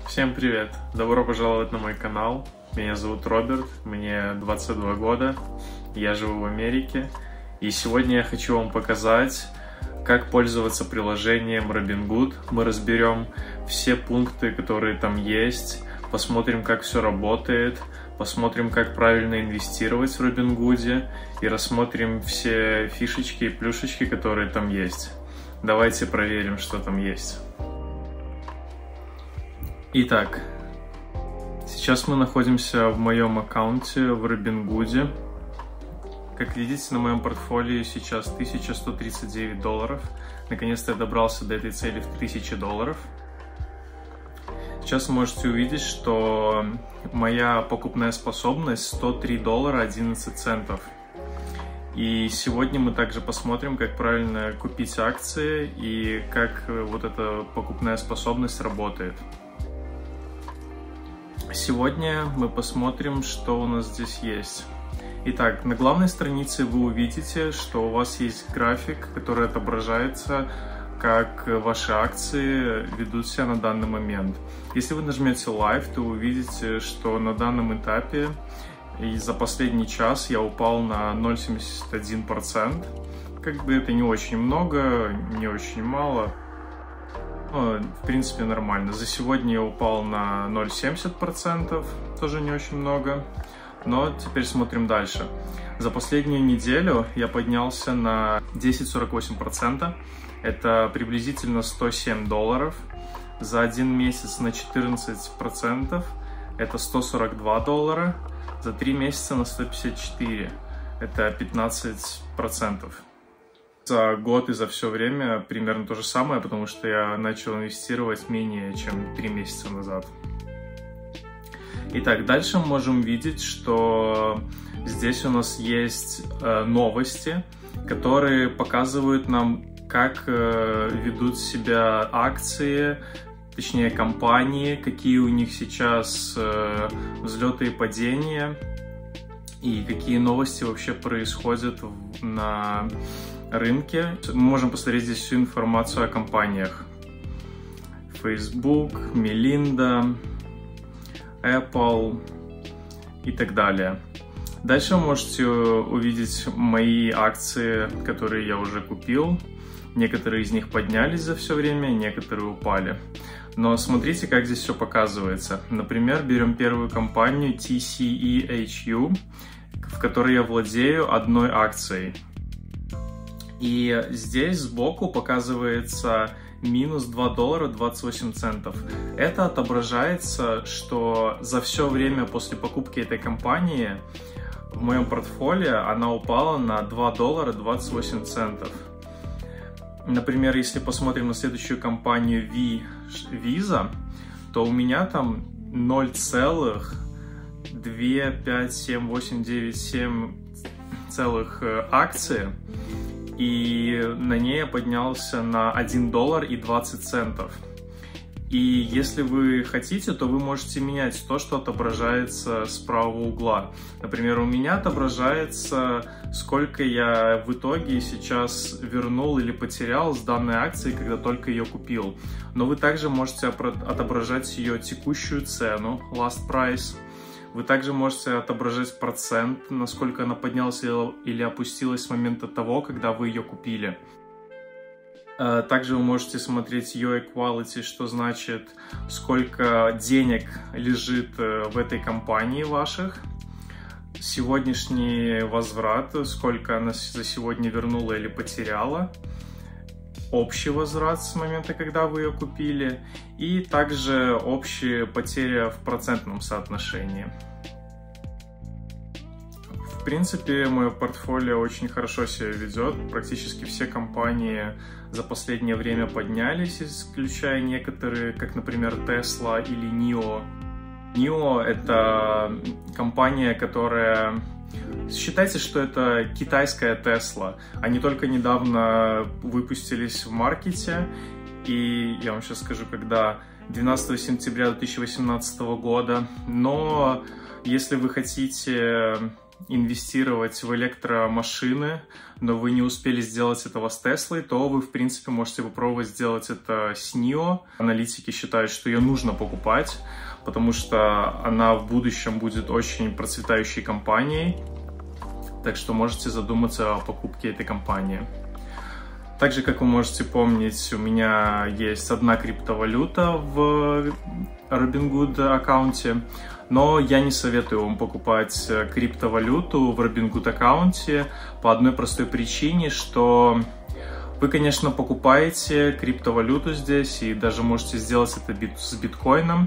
Всем привет! Добро пожаловать на мой канал. Меня зовут Роберт, мне 22 года, я живу в Америке. И сегодня я хочу вам показать, как пользоваться приложением Robinhood. Мы разберем все пункты, которые там есть, посмотрим, как все работает, посмотрим, как правильно инвестировать в Robinhood и рассмотрим все фишечки и плюшечки, которые там есть. Давайте проверим, что там есть. Итак, сейчас мы находимся в моем аккаунте в Robinhood. Как видите, на моем портфолио сейчас $1139. Наконец-то я добрался до этой цели в $1000. Сейчас можете увидеть, что моя покупная способность $103.11. И сегодня мы также посмотрим, как правильно купить акции и как вот эта покупная способность работает. Сегодня мы посмотрим, что у нас здесь есть. Итак, на главной странице вы увидите, что у вас есть график, который отображается, как ваши акции ведут себя на данный момент. Если вы нажмете Live, то вы увидите, что на данном этапе и за последний час я упал на 0,71%. Как бы это не очень много, не очень мало. В принципе, нормально. За сегодня я упал на 0,70%, тоже не очень много. Но теперь смотрим дальше. За последнюю неделю я поднялся на 10,48%. Это приблизительно $107. За один месяц на 14%. Это $142. За 3 месяца на 154. Это 15%. За год и за все время примерно то же самое, потому что я начал инвестировать менее чем 3 месяца назад. Итак, дальше мы можем видеть, что здесь у нас есть новости, которые показывают нам, как ведут себя акции, точнее компании, какие у них сейчас взлеты и падения, и какие новости вообще происходят на рынке. Мы можем посмотреть здесь всю информацию о компаниях. Facebook, Melinda, Apple и так далее. Дальше вы можете увидеть мои акции, которые я уже купил. Некоторые из них поднялись за все время, некоторые упали. Но смотрите, как здесь все показывается. Например, берем первую компанию TCEHU, в которой я владею одной акцией. И здесь сбоку показывается минус $2.28. Это отображается, что за все время после покупки этой компании в моем портфолио она упала на $2.28. Например, если посмотрим на следующую компанию Visa, то у меня там 0,25798 целых акций. И на ней я поднялся на $1.20. И если вы хотите, то вы можете менять то, что отображается с правого угла. Например, у меня отображается, сколько я в итоге сейчас вернул или потерял с данной акции, когда только ее купил. Но вы также можете отображать ее текущую цену, last price. Вы также можете отображать процент, насколько она поднялась или опустилась с момента того, когда вы ее купили. Также вы можете смотреть ее equality, что значит, сколько денег лежит в этой компании ваших. Сегодняшний возврат, сколько она за сегодня вернула или потеряла. Общий возврат с момента, когда вы ее купили, и также общая потеря в процентном соотношении. В принципе, мое портфолио очень хорошо себя ведет. Практически все компании за последнее время поднялись, исключая некоторые, как, например, Tesla или NIO. NIO — это компания, которая... Считайте, что это китайская Tesla. Они только недавно выпустились в маркете, и я вам сейчас скажу, когда, 12 сентября 2018 года. Но если вы хотите инвестировать в электромашины, но вы не успели сделать этого с Теслой, то вы, в принципе, можете попробовать сделать это с NIO. Аналитики считают, что ее нужно покупать, потому что она в будущем будет очень процветающей компанией. Так что можете задуматься о покупке этой компании. Также, как вы можете помнить, у меня есть одна криптовалюта в Robinhood аккаунте, но я не советую вам покупать криптовалюту в Robinhood аккаунте по одной простой причине, что вы, конечно, покупаете криптовалюту здесь и даже можете сделать это с биткоином,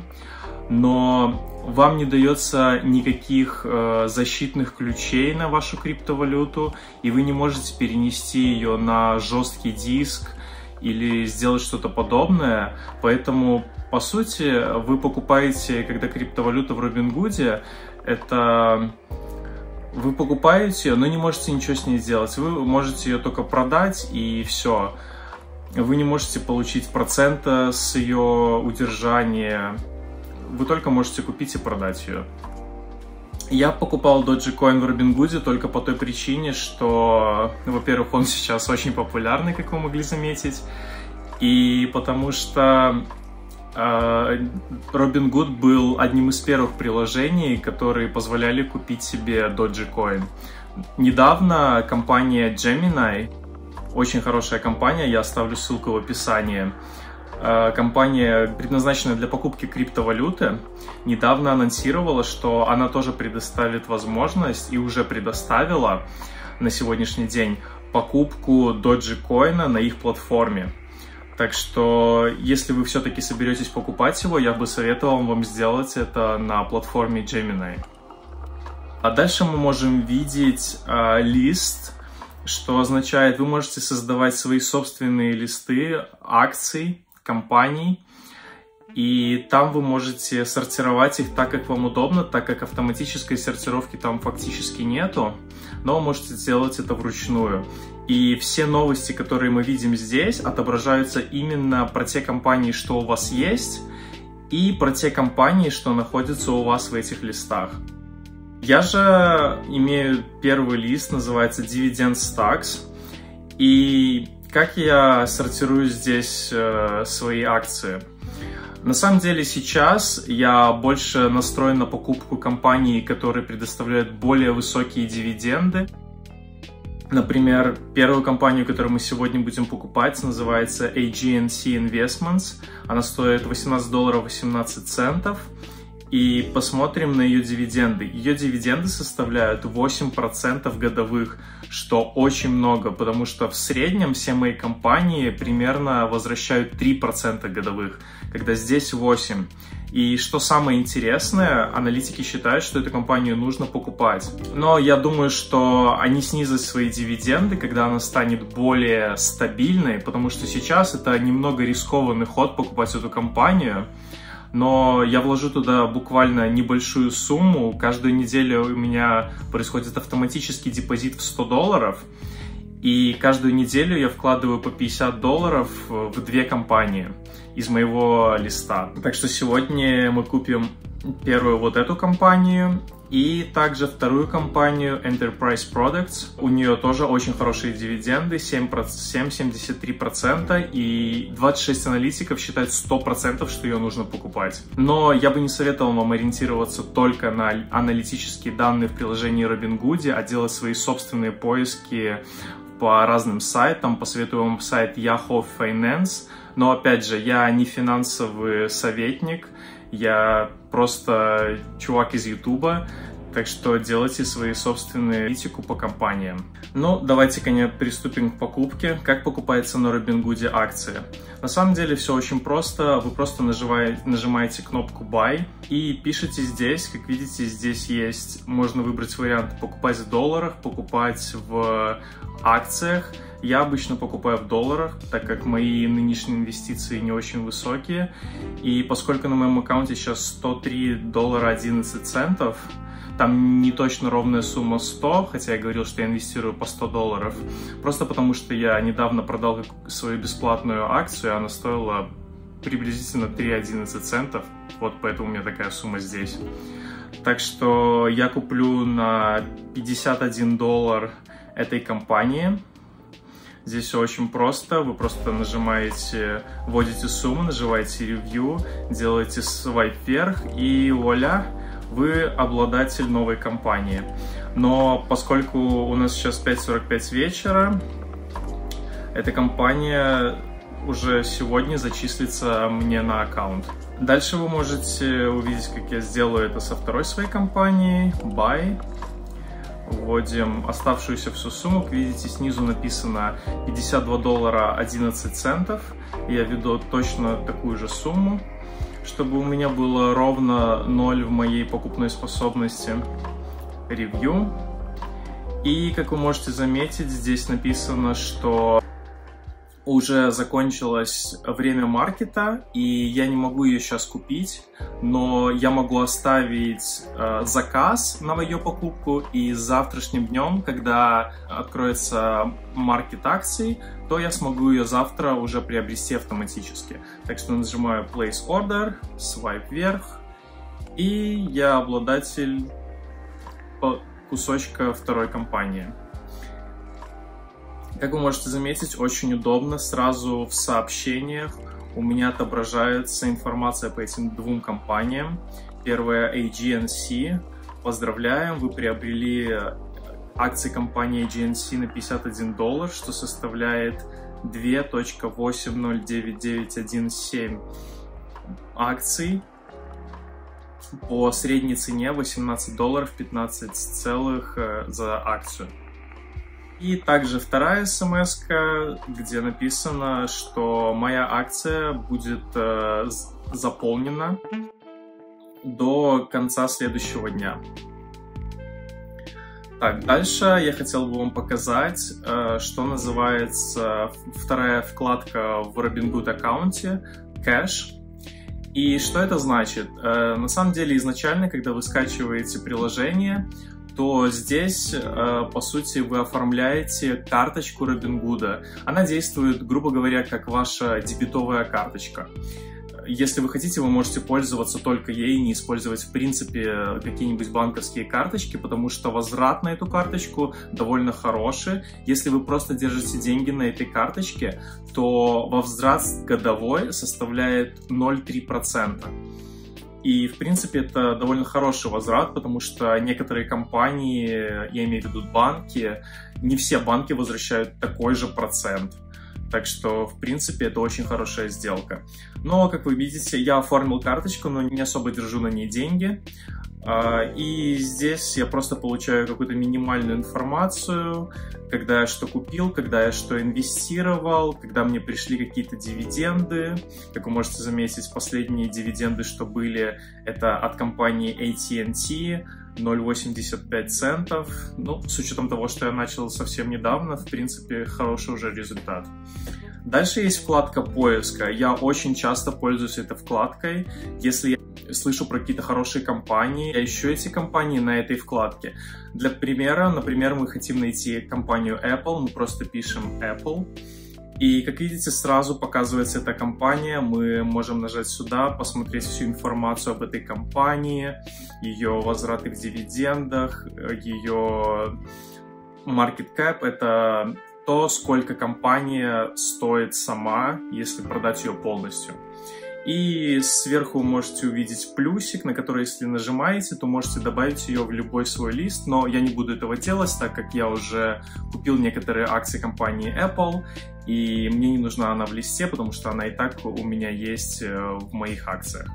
но вам не дается никаких защитных ключей на вашу криптовалюту, и вы не можете перенести ее на жесткий диск или сделать что-то подобное. Поэтому, по сути, вы покупаете, когда криптовалюта в Robinhood, это вы покупаете, но не можете ничего с ней сделать. Вы можете ее только продать, и все. Вы не можете получить процента с ее удержания. Вы только можете купить и продать ее. Я покупал Dogecoin в Robinhood только по той причине, что, во-первых, он сейчас очень популярный, как вы могли заметить, и потому что Robinhood был одним из первых приложений, которые позволяли купить себе Dogecoin. Недавно компания Gemini, очень хорошая компания, я оставлю ссылку в описании, компания, предназначенная для покупки криптовалюты, недавно анонсировала, что она тоже предоставит возможность и уже предоставила на сегодняшний день покупку Dogecoin на их платформе. Так что, если вы все-таки соберетесь покупать его, я бы советовал вам сделать это на платформе Gemini. А дальше мы можем видеть лист, что означает, вы можете создавать свои собственные листы акций, компаний, и там вы можете сортировать их так, как вам удобно, так как автоматической сортировки там фактически нету, но вы можете сделать это вручную. И все новости, которые мы видим здесь, отображаются именно про те компании, что у вас есть, и про те компании, что находятся у вас в этих листах. Я же имею первый лист, называется Dividend Stocks, и как я сортирую здесь свои акции? На самом деле сейчас я больше настроен на покупку компаний, которые предоставляют более высокие дивиденды. Например, первую компанию, которую мы сегодня будем покупать, называется AGNC Investments. Она стоит $18.18. И посмотрим на ее дивиденды. Ее дивиденды составляют 8% годовых, что очень много, потому что в среднем все мои компании примерно возвращают 3% годовых, когда здесь 8%. И что самое интересное, аналитики считают, что эту компанию нужно покупать. Но я думаю, что они снизят свои дивиденды, когда она станет более стабильной, потому что сейчас это немного рискованный ход покупать эту компанию. Но я вложу туда буквально небольшую сумму. Каждую неделю у меня происходит автоматический депозит в $100. И каждую неделю я вкладываю по $50 в две компании из моего листа. Так что сегодня мы купим первую вот эту компанию и также вторую компанию Enterprise Products. У нее тоже очень хорошие дивиденды, 7,73%, и 26 аналитиков считают 100%, что ее нужно покупать. Но я бы не советовал вам ориентироваться только на аналитические данные в приложении Robinhood, а делать свои собственные поиски по разным сайтам. Посоветую вам сайт Yahoo Finance. Но опять же, я не финансовый советник, я просто чувак из Ютуба, так что делайте свои собственные аналитику по компаниям. Ну, давайте, конечно, приступим к покупке. Как покупается на Robinhood акции? На самом деле все очень просто. Вы просто нажимаете кнопку Buy и пишите здесь. Как видите, здесь есть, можно выбрать вариант покупать в долларах, покупать в акциях. Я обычно покупаю в долларах, так как мои нынешние инвестиции не очень высокие. И поскольку на моем аккаунте сейчас $103.11, там не точно ровная сумма 100, хотя я говорил, что я инвестирую по $100, просто потому что я недавно продал свою бесплатную акцию, она стоила приблизительно 3.11 центов, вот поэтому у меня такая сумма здесь. Так что я куплю на $51 этой компании. Здесь все очень просто. Вы просто нажимаете, вводите сумму, нажимаете review, делаете свайп вверх и вуаля, вы обладатель новой компании. Но поскольку у нас сейчас 5:45 вечера, эта компания уже сегодня зачислится мне на аккаунт. Дальше вы можете увидеть, как я сделаю это со второй своей компанией, Buy. Вводим оставшуюся всю сумму. Как видите, снизу написано $52.11. Я введу точно такую же сумму, чтобы у меня было ровно 0 в моей покупной способности. Review. И, как вы можете заметить, здесь написано, что уже закончилось время маркета, и я не могу ее сейчас купить, но я могу оставить заказ на ее покупку, и завтрашним днем, когда откроется маркет акций, то я смогу ее завтра уже приобрести автоматически. Так что нажимаю Place Order, свайп вверх, и я обладатель кусочка второй компании. Как вы можете заметить, очень удобно. Сразу в сообщениях у меня отображается информация по этим двум компаниям. Первая AGNC. Поздравляем, вы приобрели акции компании AGNC на $51, что составляет 2.809917 акций по средней цене $18.15 за акцию. И также вторая смс-ка, где написано, что моя акция будет заполнена до конца следующего дня. Так, дальше я хотел бы вам показать, что называется вторая вкладка в Robinhood аккаунте Cash. И что это значит? На самом деле, изначально, когда вы скачиваете приложение, то здесь, по сути, вы оформляете карточку Robinhood. Она действует, грубо говоря, как ваша дебетовая карточка. Если вы хотите, вы можете пользоваться только ей, не использовать, в принципе, какие-нибудь банковские карточки, потому что возврат на эту карточку довольно хороший. Если вы просто держите деньги на этой карточке, то возврат годовой составляет 0,3%. И, в принципе, это довольно хороший возврат, потому что некоторые компании, я имею в виду банки, не все банки возвращают такой же процент. Так что, в принципе, это очень хорошая сделка. Но, как вы видите, я оформил карточку, но не особо держу на ней деньги. И здесь я просто получаю какую-то минимальную информацию, когда я что купил, когда я что инвестировал, когда мне пришли какие-то дивиденды. Как вы можете заметить, последние дивиденды, что были, это от компании AT&T, 0,85 центов. Ну, с учетом того, что я начал совсем недавно, в принципе, хороший уже результат. Дальше есть вкладка поиска. Я очень часто пользуюсь этой вкладкой. Если я слышу про какие-то хорошие компании, я ищу эти компании на этой вкладке. Для примера, например, мы хотим найти компанию Apple, мы просто пишем Apple. И, как видите, сразу показывается эта компания. Мы можем нажать сюда, посмотреть всю информацию об этой компании, ее возвраты в дивидендах, ее market cap. Это то, сколько компания стоит сама, если продать ее полностью. И сверху вы можете увидеть плюсик, на который, если нажимаете, то можете добавить ее в любой свой лист, но я не буду этого делать, так как я уже купил некоторые акции компании Apple, и мне не нужна она в листе, потому что она и так у меня есть в моих акциях.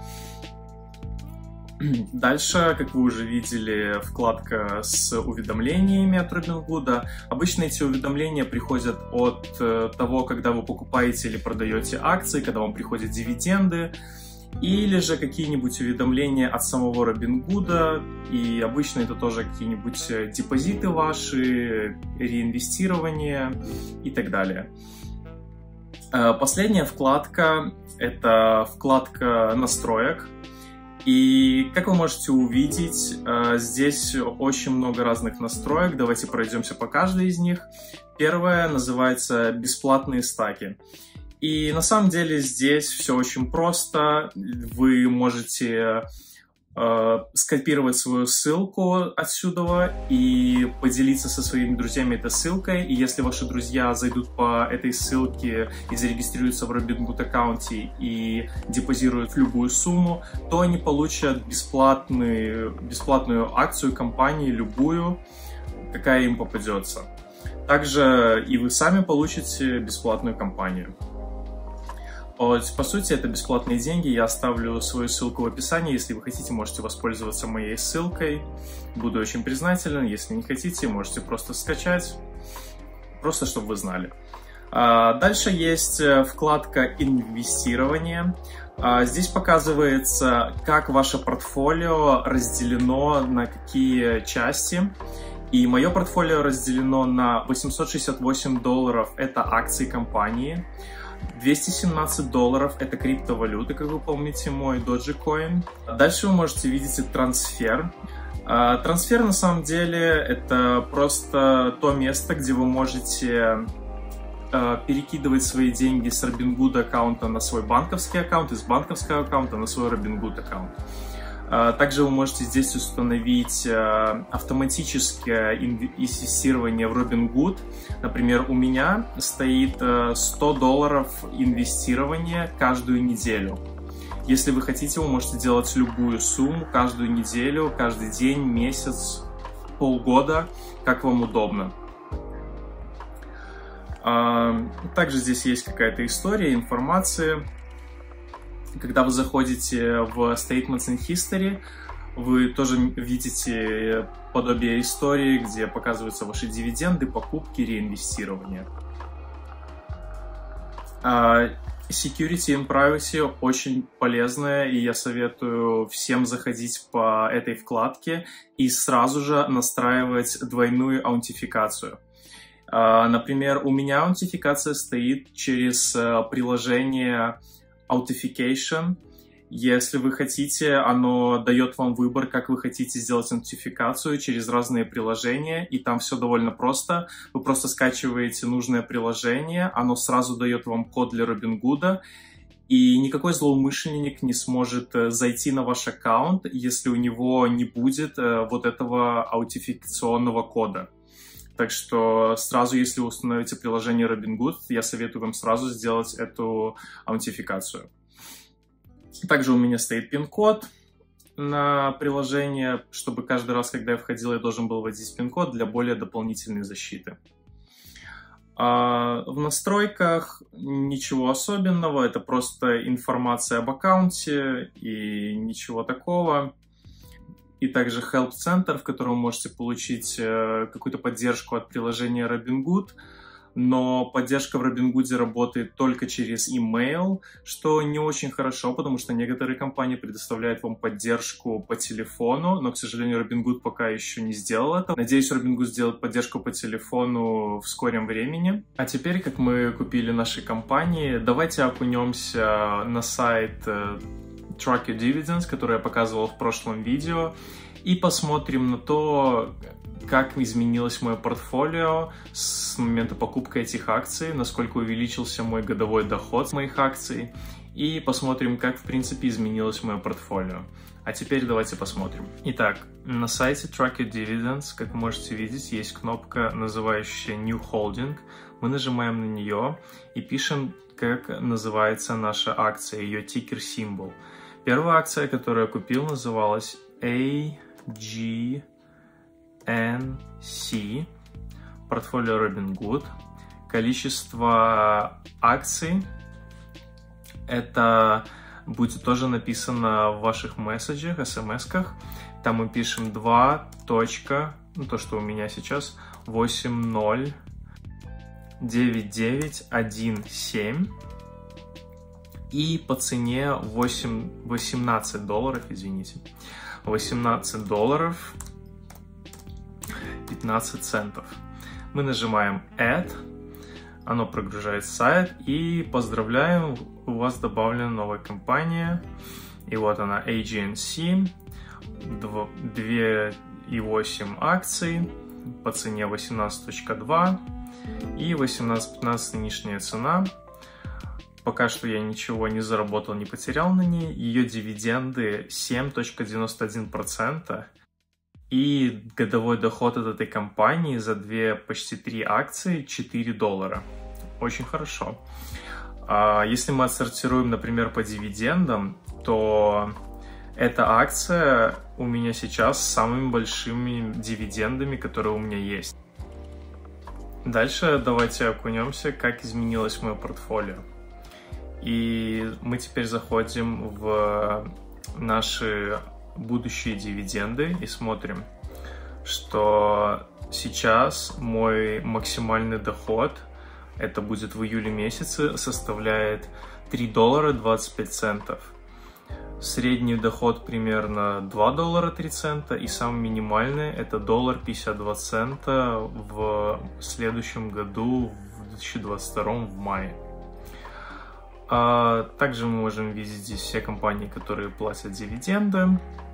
Дальше, как вы уже видели, вкладка с уведомлениями от Robinhood. Обычно эти уведомления приходят от того, когда вы покупаете или продаете акции, когда вам приходят дивиденды, или же какие-нибудь уведомления от самого Robinhood, и обычно это тоже какие-нибудь депозиты ваши, реинвестирование и так далее. Последняя вкладка – это вкладка настроек. И, как вы можете увидеть, здесь очень много разных настроек. Давайте пройдемся по каждой из них. Первая называется «Бесплатные стаки». И на самом деле здесь все очень просто. Вы можете скопировать свою ссылку отсюда и поделиться со своими друзьями этой ссылкой. И если ваши друзья зайдут по этой ссылке и зарегистрируются в Robinhood аккаунте и депозируют любую сумму, то они получат бесплатную акцию компании, любую, какая им попадется. Также и вы сами получите бесплатную компанию. По сути, это бесплатные деньги. Я оставлю свою ссылку в описании. Если вы хотите, можете воспользоваться моей ссылкой. Буду очень признателен. Если не хотите, можете просто скачать. Просто, чтобы вы знали. Дальше есть вкладка «Инвестирование». Здесь показывается, как ваше портфолио разделено на какие части. И мое портфолио разделено на $868 – это акции компании. $217 это криптовалюты, как вы помните, мой Dogecoin. Дальше вы можете видеть трансфер. Трансфер на самом деле это просто то место, где вы можете перекидывать свои деньги с Robinhood аккаунта на свой банковский аккаунт, из банковского аккаунта на свой Robinhood аккаунт. Также вы можете здесь установить автоматическое инвестирование в Robinhood. Например, у меня стоит $100 инвестирования каждую неделю. Если вы хотите, вы можете делать любую сумму каждую неделю, каждый день, месяц, полгода, как вам удобно. Также здесь есть какая-то история, информация. Когда вы заходите в Statements in History, вы тоже видите подобие истории, где показываются ваши дивиденды, покупки, реинвестирования. Security and Privacy очень полезная, и я советую всем заходить по этой вкладке и сразу же настраивать двойную аутентификацию. Например, у меня аутентификация стоит через приложение Authentication. Если вы хотите, оно дает вам выбор, как вы хотите сделать аутентификацию через разные приложения, и там все довольно просто. Вы просто скачиваете нужное приложение, оно сразу дает вам код для Robinhood, и никакой злоумышленник не сможет зайти на ваш аккаунт, если у него не будет вот этого аутентификационного кода. Так что сразу, если вы установите приложение Robinhood, я советую вам сразу сделать эту аутентификацию. Также у меня стоит пин-код на приложение, чтобы каждый раз, когда я входил, я должен был вводить пин-код для более дополнительной защиты. В настройках ничего особенного, это просто информация об аккаунте и ничего такого. И также Help Center, в котором вы можете получить какую-то поддержку от приложения Robinhood. Но поддержка в Robinhood работает только через email, что не очень хорошо, потому что некоторые компании предоставляют вам поддержку по телефону, но, к сожалению, Robinhood пока еще не сделал это. Надеюсь, Robinhood сделает поддержку по телефону в скором времени. А теперь, как мы купили наши компании, давайте окунемся на сайт Track Your Dividends, который я показывал в прошлом видео, и посмотрим на то, как изменилось мое портфолио с момента покупки этих акций, насколько увеличился мой годовой доход с моих акций, и посмотрим, как в принципе изменилось мое портфолио. А теперь давайте посмотрим. Итак, на сайте Track Your Dividends, как вы можете видеть, есть кнопка, называющая New Holding. Мы нажимаем на нее и пишем, как называется наша акция, ее тикер-символ. Первая акция, которую я купил, называлась AGNC, портфолио Robinhood. Количество акций, это будет тоже написано в ваших месседжах, смс-ках. Там мы пишем 2. то, что у меня сейчас, 809917. И по цене $18, извините. $18 15 центов. Мы нажимаем Add, оно прогружает сайт, и поздравляем, у вас добавлена новая компания. И вот она, AGNC, 2,8 акций по цене 18.2 и 18.15 нынешняя цена. Пока что я ничего не заработал, не потерял на ней. Ее дивиденды 7,91%. И годовой доход от этой компании за почти 3 акции $4. Очень хорошо. Если мы отсортируем, например, по дивидендам, то эта акция у меня сейчас с самыми большими дивидендами, которые у меня есть. Дальше давайте окунемся, как изменилось мое портфолио. И мы теперь заходим в наши будущие дивиденды и смотрим, что сейчас мой максимальный доход, это будет в июле месяце, составляет $3.25. Средний доход примерно $2.03, и самый минимальный это $1.52 в следующем году, в 2022 в мае. Также мы можем видеть здесь все компании, которые платят дивиденды.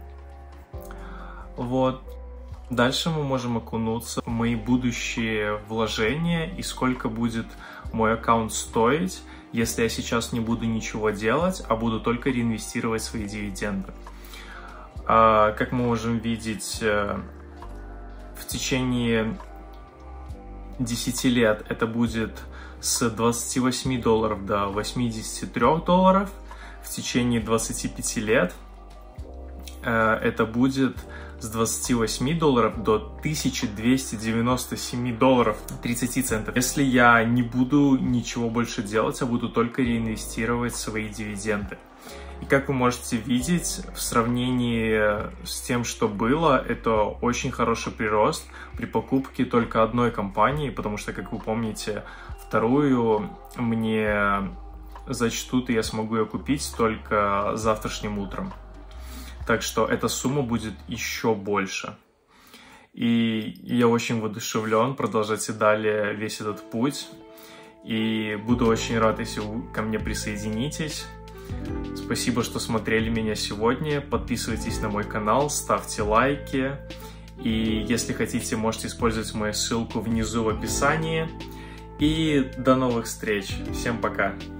Вот. Дальше мы можем окунуться в мои будущие вложения и сколько будет мой аккаунт стоить, если я сейчас не буду ничего делать, а буду только реинвестировать свои дивиденды. Как мы можем видеть, в течение 10 лет это будет с $28 до $83. В течение 25 лет это будет с $28 до $1297.30. Если я не буду ничего больше делать, а буду только реинвестировать свои дивиденды. И как вы можете видеть, в сравнении с тем, что было, это очень хороший прирост при покупке только одной компании, потому что, как вы помните, вторую мне зачтут, и я смогу ее купить только завтрашним утром. Так что эта сумма будет еще больше. И я очень воодушевлен продолжать и далее весь этот путь. И буду очень рад, если вы ко мне присоединитесь. Спасибо, что смотрели меня сегодня. Подписывайтесь на мой канал, ставьте лайки. И если хотите, можете использовать мою ссылку внизу в описании. И до новых встреч. Всем пока.